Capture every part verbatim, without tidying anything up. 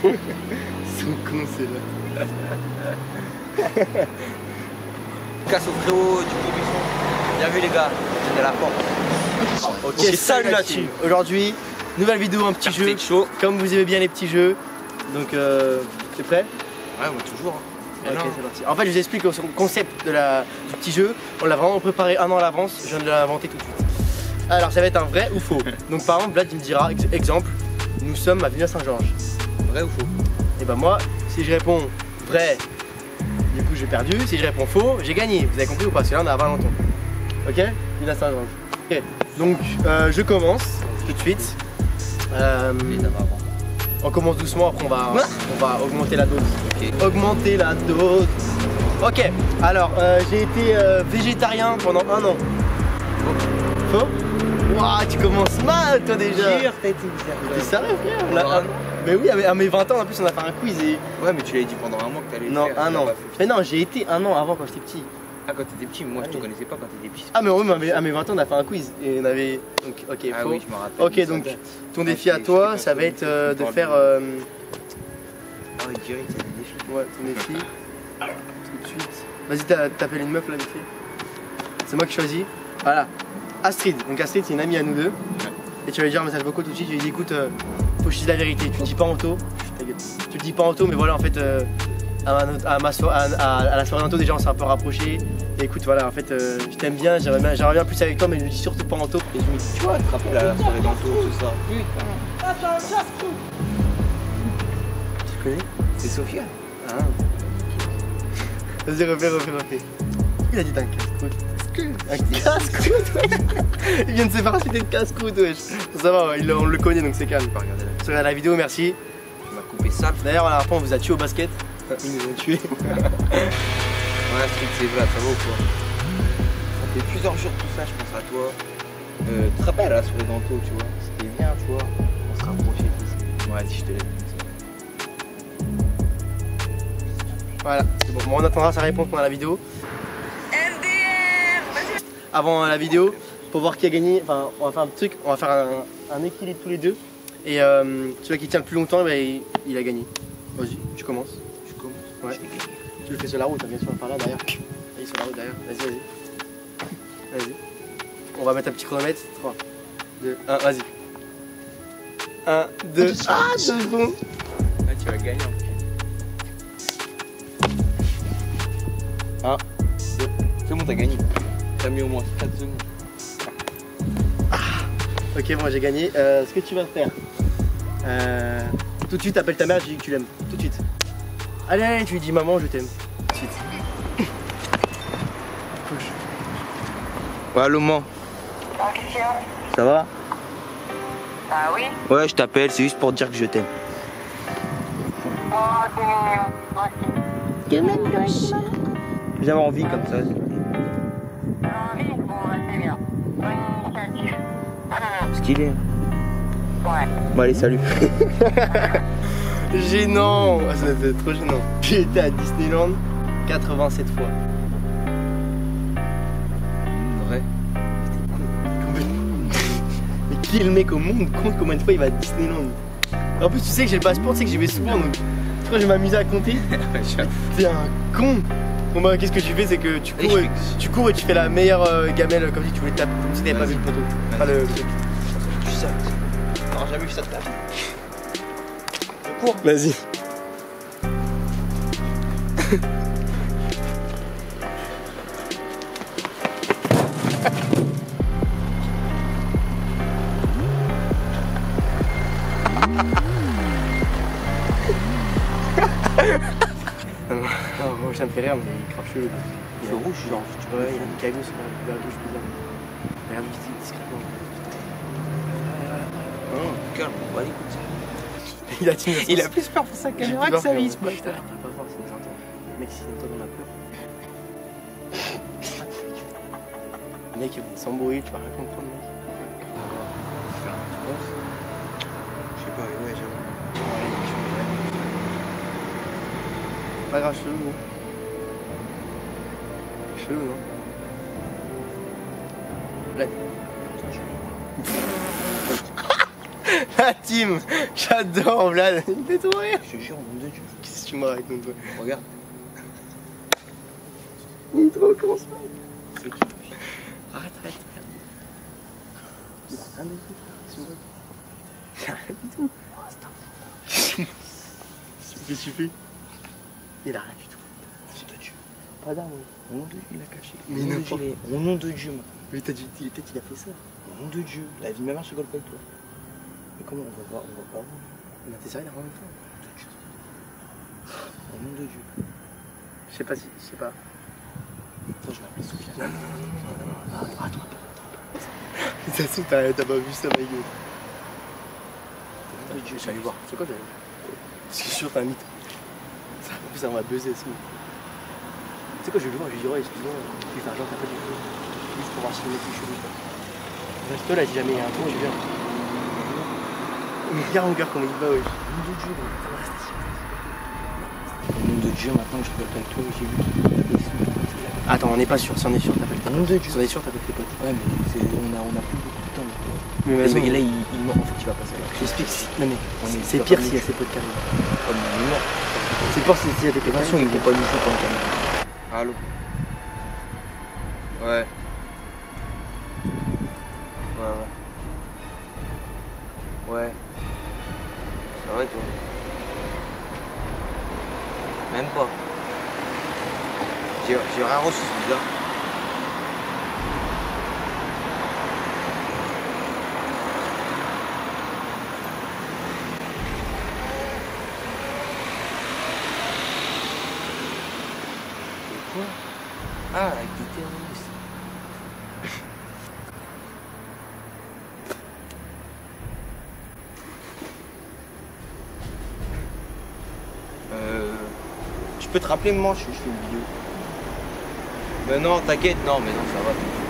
Son con, c'est là. Casse au frérot du Bobisson. Bien vu les gars, j'ai de la porte. Ok, Ok, salut la team. Aujourd'hui, nouvelle vidéo, un petit jeu. Chaud. Comme vous aimez bien les petits jeux. Donc, euh, t'es prêt? Ouais, moi toujours. Hein. Ok, c'est parti. En fait, je vous explique le concept de la, du petit jeu. On l'a vraiment préparé un an à l'avance. Je viens de l'inventer tout de suite. Alors, ça va être un vrai ou faux. Donc, par exemple, Vlad, il me dira, ex exemple, nous sommes à Villeneuve-Saint-Georges. Vrai ou faux? Et ben moi, si je réponds vrai, du coup j'ai perdu. Si je réponds faux, j'ai gagné. Vous avez compris ou pas? Parce que là on est à Valenton. Ok? Villeneuve-Saint-Georges. Ok. Donc euh, je commence tout de suite. Euh, on commence doucement, après on va, on va augmenter la dose. Okay. Augmenter la dose. Ok. Alors euh, j'ai été euh, végétarien pendant un an. Faux? Faux? Waouh, tu commences mal toi déjà. Jure, t'as été T'es sérieux frère? Là, mais oui, à mes vingt ans en plus on a fait un quiz et... Ouais, mais tu l'avais dit pendant un mois que t'allais le Non, faire. un an. Mais non, j'ai été un an avant quand j'étais petit. Ah, quand t'étais petit, moi ouais. je te connaissais pas quand t'étais petit. Ah mais oui, mais à mes vingt ans on a fait un quiz et on avait... Donc, ok, ah faux. oui, je me rappelle. Ok, donc ton défi à toi, ça va être euh, de faire... Euh... Ah oui, direct, c'est des défis. Ouais, ton défi. Tout de suite. Vas-y, t'appelles une meuf là, vite fait. C'est moi qui choisis. Voilà. Astrid. Donc Astrid, c'est une amie à nous deux. Et tu vas lui dire un message vocaux tout de suite, tu lui dis écoute, euh, faut que je dise la vérité, tu le dis pas en auto, tu le dis pas en auto, mais voilà en fait euh, à, ma, à, ma so à, à, à la soirée d'Anto déjà on s'est un peu rapprochés. Et écoute voilà en fait euh, je t'aime bien, j'aimerais bien, bien plus avec toi mais je lui dis surtout pas en auto. Et je me dis tu vois, tu te rappelles à la soirée d'Anto, tout ça. Putain. Tu connais? C'est Sophia. Ah. Vas-y refais, refais, refais. Il a dit un casse-croûte. Un casse-croûte. Il vient de se faire insulter de casse-croûte, wesh. Ça va, ouais, on le connaît donc c'est calme. Pas regarder la... Tu regardes la vidéo, merci. Tu m'as coupé ça. D'ailleurs, à la fin, on vous a tué au basket. Ils nous ont tués. Ouais, Street, c'est vrai, ça va ou quoi? Ça fait plusieurs jours tout ça, je pense à toi. Euh, tu te rappelles à la soirée d'Anto, tu vois? C'était bien, tu vois. On se rapprochait tous. Ouais, vas-y, je te laisse. Voilà, c'est bon. Bon, on attendra sa réponse pendant la vidéo. Avant la vidéo, pour voir qui a gagné, enfin, on va faire un truc, on va faire un, un équilibre tous les deux. Et euh, celui qui tient le plus longtemps, bah, il, il a gagné. Vas-y, tu commences. Tu commences? Ouais. Tu le fais sur la route, hein, bien sûr, par là, derrière. Vas-y, sur la route, derrière. Vas-y, vas-y. Vas-y. On va mettre un petit chronomètre. trois, deux, un, vas-y. un, deux, ah, deux secondes. Ah, tu vas gagner en plus. un, deux, c'est bon, t'as gagné. T'as mis au moins quatre secondes. Ah. Ok, moi j'ai gagné. Euh, ce que tu vas faire, euh, tout de suite, appelle ta mère, je dis que tu l'aimes. Tout de suite. Allez, allez, tu lui dis maman, je t'aime. Tout de suite. Ouais, allô, maman. Ça va? Ah oui? Ouais, je t'appelle, c'est juste pour te dire que je t'aime. Oh, t'es mignon. Merci. J'avais envie comme ça. Envie? Bon, bah, c'est bien. Bonne initiative. Stylé. Ouais. Bon, allez, salut. Gênant, ça fait trop gênant. J'ai été à Disneyland quatre-vingt-sept fois. Vrai? Mais qui est le mec au monde compte combien de fois il va à Disneyland? En plus tu sais que j'ai le passeport, tu sais que j'y vais souvent donc tu crois que je vais m'amuser à compter? T'es un con. Bon bah qu'est-ce que tu fais, c'est que tu cours et, tu cours et tu fais la meilleure euh, gamelle comme si tu voulais taper, comme si t'avais pas vu le poteau. Enfin le truc. Tu sais ça. T'auras jamais vu ça de ta vie. Je cours. Vas-y. Non, ça me fait rire, mais il est grave chelou. Il est rouge, genre. Tu vois, il a une cagoule sur la bouche bizarre. Regarde vite, discrètement. Non, calme, on va l'écouter. Il a tiré. Il a plus peur pour sa caméra que sa vie, ce bâtard. Putain, pas voir si nous entend. Le mec, s'il entend, on a peur. Le mec, il va sans bruit, tu vas rien comprendre, mec. Je sais pas, ouais, j'avoue. Pas grave, chelou, non? Chelou, non? Là. La team, j'adore Vlad, il me fait trop rire. Je te jure, nom de Dieu. Qu'est-ce que tu me racontes toi? Regarde. Il est trop con ça. C'est qui? Arrête, arrête, arrête. Il a rien dit. Il a rien du tout. Qu'est-ce que tu fais? Il a rien du tout. C'est de Dieu. Pas d'arme. Au nom de Dieu, il a caché. Mais Au nom de n'importe Dieu, il est- Au nom de Dieu, man. Mais t'as dit, il peut-être il a fait ça. Au nom de Dieu. La vie de ma mère se rigole pas avec toi. Mais comment on va voir? On va pas voir. Mais t'es sérieux, il a rien fait. Au nom de Dieu. Je sais pas si, je sais pas. Attends, je vais appeler Sophia. Non, non, non, non, non, non, non, attends, attends, attends. Ça se trouve, t'as t'as pas vu ça, ma gueule. Au nom de Dieu, Je vais aller voir. C'est quoi, t'as vu? Parce que je suis sûr, t'as un mythe. Ça, en plus, ça va buzzer aussi. Tu sais quoi, je vais le voir, je lui dis, ouais, excuse-moi, je vais faire genre, t'as pas du tout. Juste pour voir si le mec est chelou. Reste là, si jamais il y a un tour, je viens. Mais regarde mon cœur, comment il va, wesh. Au nom de Dieu, man. Au nom de Dieu, maintenant que je rigole pas avec toi, j'ai vu qu'il appelle Sophia. Attends, on n'est pas sûr, si on est sûr, t'appelles Au tes nom de potes. Dieu. Si on est sûr, t'appelles tes potes. Ouais, mais c'est- on a, on a plus beaucoup de temps. Donc, Mais euh, vas-y, le mec, là, il, il meurt. En fait, il va passer là. je t'explique. si- Non, mais On est c'est sûr pire qu'on s'il y a est- ses potes qui arrivent. Oh, mais il est mort. C'est pire s'il y a des De toute façon, ils vont pas nous jouer pendant qu'on est. Allô? Ouais. Ouais, ouais. Ouais. Ça va, toi? Même pas. J'ai j'ai rien reçu, c'est bizarre. Quoi? Ah, avec des terroristes. Euh. Je peux te rappeler moment, je, je fais une vidéo. Mais non, t'inquiète, non, mais non, ça va. t'inquiète.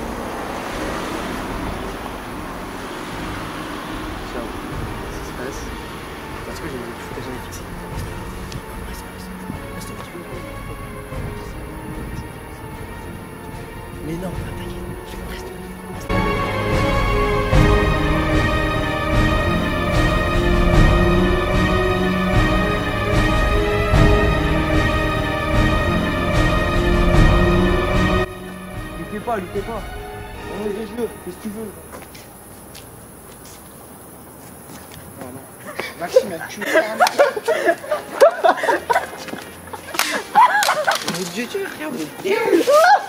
Ciao. Qu'est-ce qui se passe? Parce que j'ai le footage jamais fixé. Reste, reste. Reste un petit peu. Mais non, t'inquiète. Reste. Lui fais pas, lui fais pas. On est des jeux, qu'est-ce que tu veux? Non, non. Maxime, elle tue. Mon Dieu, tu regardes le dérouge.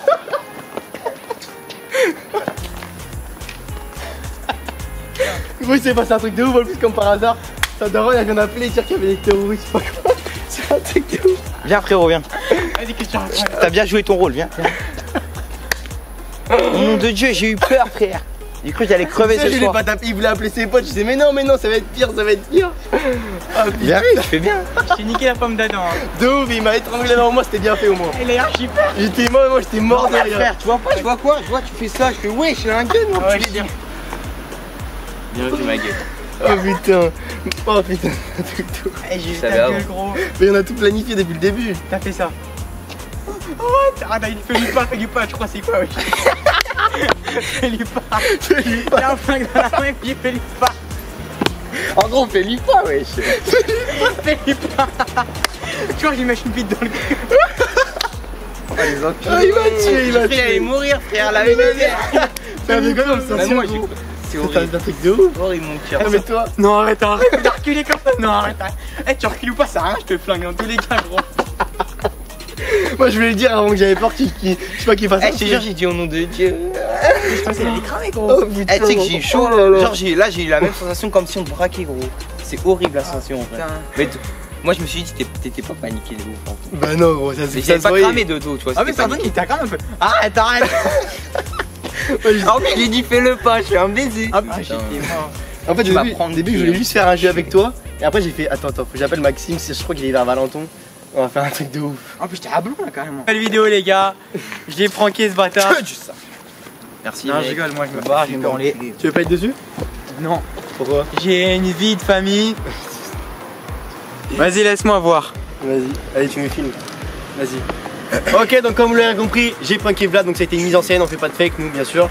Oui, c'est passé un truc de ouf en plus, comme par hasard. Sa daronne, elle vient d'appeler et dire qu'il y avait des terroristes, je sais pas quoi. C'est un truc de ouf. Viens frérot, viens. Vas-y, qu'est-ce que tu racontes? T'as bien joué ton rôle, viens. Au nom de Dieu, j'ai eu peur frère. J'ai cru que j'allais crever Ça, ce je l'ai soir. pas tapé, il voulait appeler ses potes. Je disais, mais non, mais non, ça va être pire, ça va être pire. Ah, Viens, tu fais bien. J'ai niqué la pomme d'Adam. Hein. de ouf, il m'a étranglé devant moi, c'était bien fait au moins. Il est archi peur. J'étais mort, moi j'étais mort de rire. Frère, tu vois pas, je vois quoi? Je vois, tu fais ça, je fais ouais, j'ai un gun, non, Ouais, tu l'es bien. Bien vu ma gueule. Oh putain, oh putain, un truc de ouf. Eh, j'ai vu Ça ta va, gueule ouais. gros. Mais on a tout planifié depuis le début. T'as fait ça. Oh, attends, il fait lui pas, fais lui pas, je crois c'est quoi, oui. Fais lui pas. Fais-lui Il pas. a un flingue dans la main et puis il fait lui pas. En gros, fais-lui pas, wesh. Fais lui pas. Tu vois, j'y mets une bite dans le cul. Oh, les enculés. Ah, il m'a tué, il m'a J'ai cru qu'il allait tué. mourir, frère, la même mère. C'est un truc comme ça, Même c'est moi, bon. j'ai cru. C'est C'est horrible. un truc de ouf. Horrible, mon cœur. Ah, mais toi, Non, arrête, arrête de reculer comme ça. Non, arrête, arrête. Eh, tu recules ou pas, ça sert à rien, je te flingue dans tous les cas, gros. moi je voulais le dire avant que j'avais peur qu'il, qu'il- je sais pas qu'il fasse Eh, un je te truc. jure, j'ai dit au nom de Dieu. Je pensais qu'il allait cramer, gros. Oh putain. Eh, tu sais que j'ai eu chaud. Oh là là. Genre, j'ai- là, j'ai eu la même sensation comme si on te braquait, gros. C'est horrible la sensation, en fait. Putain. Mais t- moi, je me suis dit, t'étais- t'étais pas paniqué de ouf. En fait. Bah non, gros, ça Mais c'est ça. j'avais se pas voyait. cramé de dos, tu vois. Ah, mais c'était c'est un truc paniqué. qui t'a cramé un peu. Arrête, arrête. Moi, je- En plus, je lui ai dit, fais-le pas, je fais un baiser. Ah, Putain. j'étais mort. En fait, Tu au vas début, prendre au début, je pied, voulais hein. juste faire un jeu avec toi. Et après, j'ai fait, attends, attends, faut que j'appelle Maxime. Je crois qu'il est vers Valenton. On va faire un truc de ouf. En plus, j'étais à blond là carrément. Belle vidéo, les gars. Je l'ai pranké ce bâtard. Que du ça. Merci. Non, mec. je rigole, moi, je me Bah, barre, je je vais vais me branler. m'enculer. Tu veux pas être dessus? Non, Pourquoi? j'ai une vie de famille. Vas-y, laisse-moi voir. Vas-y, allez, tu me filmes. Vas-y. Ok, donc comme vous l'avez compris, j'ai pranké Vlad, donc ça a été une mise en scène, on fait pas de fake, nous, bien sûr.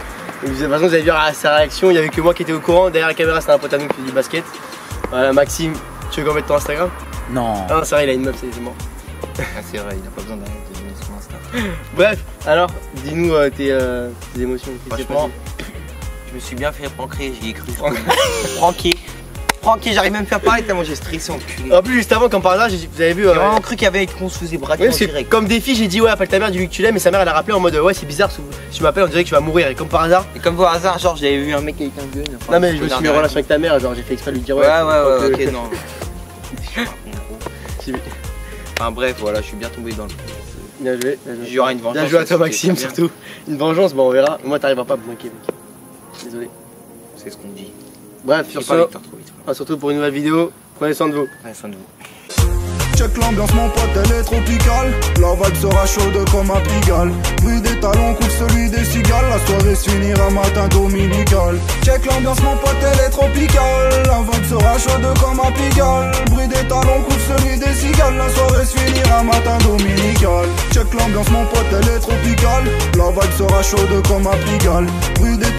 De toute façon, vous avez vu sa réaction, il n'y avait que moi qui était au courant. Derrière la caméra, c'était un pote à nous qui faisait du basket. Voilà, Maxime, tu veux qu'on mette ton Instagram? Non. Ah non, c'est vrai, il a une meuf, c'est mort. Ah, c'est vrai, il a pas besoin d'arrêter de donner son Insta. Bref, alors, dis-nous euh, tes, euh, tes émotions. Franchement, je me suis bien fait pranker, j'y ai cru. Pranker. Pranker, j'arrive même pas à parler tellement j'ai stressé en cul. En plus, juste avant, comme par hasard, j'ai- vous avez vu. J'ai euh, vraiment cru qu'il y avait qu'on se faisait braquer Ouais, en parce que direct. comme défi, j'ai dit ouais, appelle ta mère, dis-lui que tu l'aimes, et sa mère elle a rappelé en mode ouais, c'est bizarre, si tu m'appelles, on dirait que tu vas mourir, et comme par hasard. Et comme par hasard, genre j'avais vu un mec avec un gun. Enfin, Non, mais je me suis mis en dernière relation avec ta mère, genre j'ai fait exprès de lui dire Ouais, ouais. ouais, ouais, donc, euh, ok, non. si- Enfin bref, voilà, je suis bien tombé dans le. Bien joué, bien joué. Il y aura une vengeance. Bien joué à toi, c'est- Maxime, c'est bien. surtout. Une vengeance, bon, on verra. Moi, t'arriveras pas à me manquer, mec. Désolé. C'est ce qu'on dit. Bref, Je sur suis pas ce, Victor trop vite. ah, surtout pour une nouvelle vidéo, prenez soin de vous. Prenez soin de vous. Check l'ambiance, mon pote, elle est tropicale. La vibe sera chaude comme un Pigalle. Bruit des talons couvre celui des cigales. La soirée se finira matin dominical. Check l'ambiance, mon pote, elle est tropicale. La vibe sera chaude comme un Pigalle. Bruit des talons couvre celui des cigales. La soirée se finira matin dominical. Check l'ambiance, mon pote, elle est tropicale. La vibe sera chaude comme un Pigalle. Bruit des